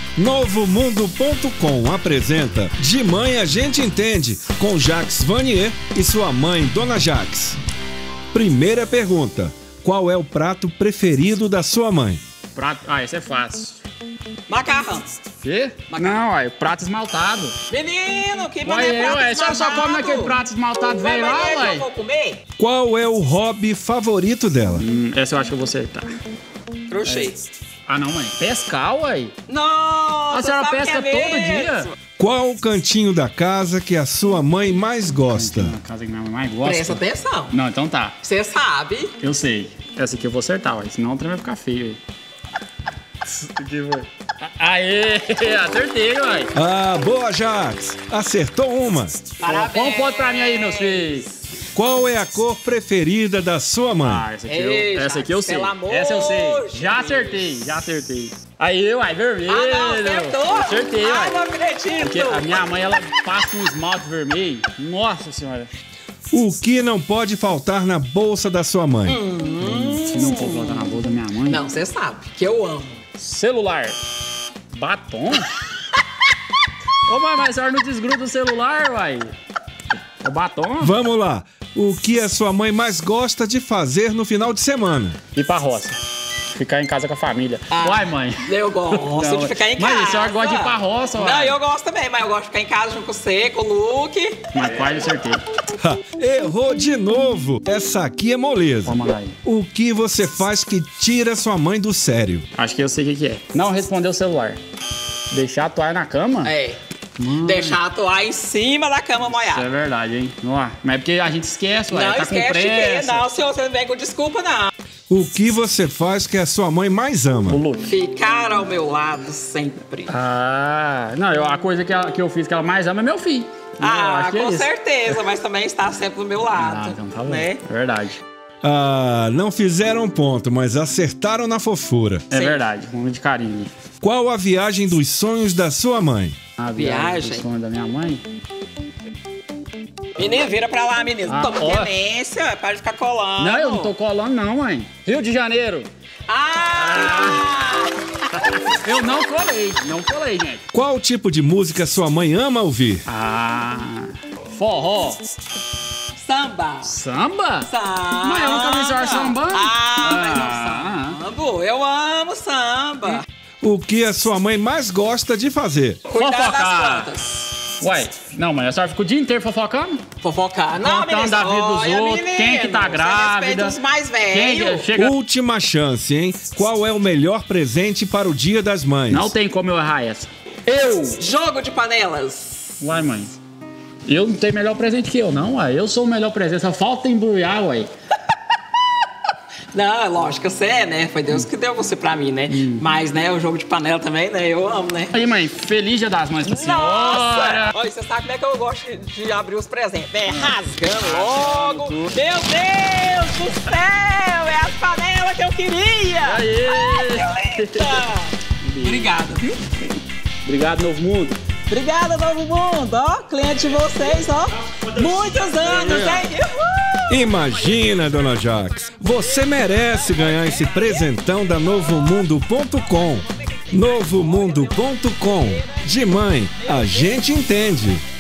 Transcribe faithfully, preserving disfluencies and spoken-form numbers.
Novo Mundo ponto com apresenta De Mãe a Gente Entende, com Jacques Vanier e sua mãe, Dona Jacques. Primeira pergunta: qual é o prato preferido da sua mãe? Prato... Ah, esse é fácil. Macarrão. Quê? Macarrão. Não, ué, prato esmaltado. Menino, que Ué, mané prato ué, você só come naquele prato esmaltado velho lá, ué. ué. Eu vou comer? Qual é o hobby favorito dela? Hum, essa eu acho que eu vou acertar. Crochê. Ah, não, mãe. Pescar, ué. Nossa, A senhora sabe pesca que é todo mesmo? dia? Qual o cantinho da casa que a sua mãe mais gosta? Na casa que minha mãe mais gosta. Presta atenção. Não, então tá. Você sabe. Eu sei. Essa aqui eu vou acertar, ué. Senão o trem vai ficar feio, ué. Aqui, ué. Aê! Acertei, ué. Ah, boa, Jacques! Acertou uma! Parabéns. Põe um ponto pra mim aí, meus filhos. Qual é a cor preferida da sua mãe? Ah, essa aqui, Ei, eu, essa aqui eu sei. pelo amor Essa eu sei. de Já Deus. acertei, já acertei. Aí, uai, vermelho. Ah, não, acertou? Acertei, Ai, uai. não acredito. Porque a minha mãe, ela passa um esmalte vermelho. Nossa senhora. O que não pode faltar na bolsa da sua mãe? Hum. Se não for botar na bolsa da minha mãe. Não, você sabe que eu amo. Celular. Batom? Ô, mãe, mas a senhora não desgruda o celular, uai. O batom? Vamos lá! O que a sua mãe mais gosta de fazer no final de semana? Ir pra roça. Ficar em casa com a família. Ah, Uai, mãe. Eu gosto Não, de ficar em mas casa. a senhora gosta de ir pra roça, Não, uai. eu gosto também, mas eu gosto de ficar em casa junto com você, com o Luke. Mas quase acertei. Ha, errou de novo! Essa aqui é moleza. Vamos mandar aí. O que você faz que tira sua mãe do sério? Acho que eu sei o que, que é. Não responder o celular. Deixar a toalha na cama? É. Hum. Deixar a toalha em cima da cama Isso é molhada. verdade, hein? Ó, mas é porque a gente esquece, ué. Não, Tá esquece com de quê? pressa. Não, senhor, você não vem com desculpa, não. O que você faz que a sua mãe mais ama? O Luke. Ficar ao meu lado sempre. Ah, não, eu, a coisa que, ela- que eu fiz que ela mais ama é meu filho. Eu Ah, acho que é com isso. certeza, mas também está sempre do meu lado. Ah, então tá bom. né? É verdade. Ah, não fizeram ponto, mas acertaram na fofura. É Sim. verdade, um momento de carinho. Qual a viagem dos sonhos da sua mãe? A Viagem? do sonho da minha mãe? Menino, vira pra lá, menino. Ah, Toma ó. demência, para de ficar colando. Não, eu não tô colando não, mãe. Rio de Janeiro. Ah! Eu não colei, não colei, gente. Qual tipo de música sua mãe ama ouvir? Ah, forró. Samba. Samba? Samba. Mas eu nunca vi senhora sambando. Ah, mas Ah. eu samba. Eu amo samba. O que a sua mãe mais gosta de fazer? Cuidar das Fofocar. plantas. Uai, não, mãe, a senhora fica o dia inteiro fofocando? Fofocar. Não, Contando menino. da vida dos olha, outros, menino, quem que tá você grávida. respeita os mais Quem que velhos. chega... Última chance, hein? Qual é o melhor presente para o Dia das Mães? Não tem como eu errar essa. Eu. Jogo de panelas. Uai, mãe. Eu não tenho melhor presente que eu, não, uai. Eu sou o melhor presente, só falta embrulhar, uai. Não, é lógico, você é, né? Foi Deus que deu você pra mim, né? Hum. Mas, né, o jogo de panela também, né? Eu amo, né? Aí, mãe, feliz Dia das Mães pra senhora. Nossa! Olha, você sabe como é que eu gosto de, de abrir os presentes, né? Rasgando logo. Meu Deus do céu! É as panelas que eu queria! Aê! Ai, que linda! Obrigado, viu? Obrigado, Novo Mundo. Obrigada, Novo Mundo, ó. Cliente de vocês, ó. Muitos anos, hein? Uhul! Imagina, Dona Jacques, você merece ganhar esse presentão da Novo Mundo ponto com. Novo Mundo ponto com. De mãe, a gente entende.